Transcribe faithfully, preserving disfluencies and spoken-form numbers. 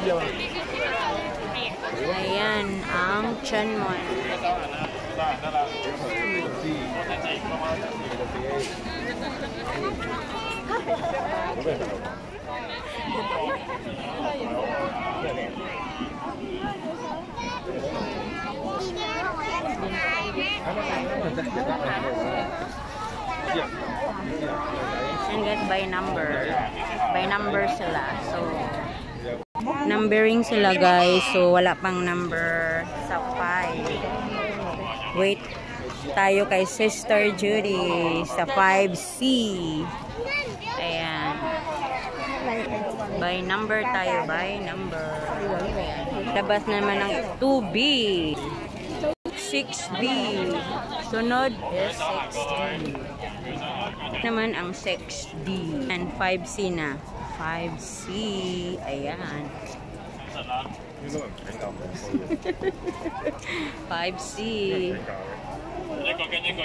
Ayan, ang Tsuenmun. And get by number. By number sila. So, numbering sila guys. So, wala pang number sa five. Wait tayo kay Sister Judy sa five C. Ayan. By number tayo. By number. Labas naman ng two B. six B. Sunod is six D. Naman ang six D. And five C na. five C. Ayan. five C.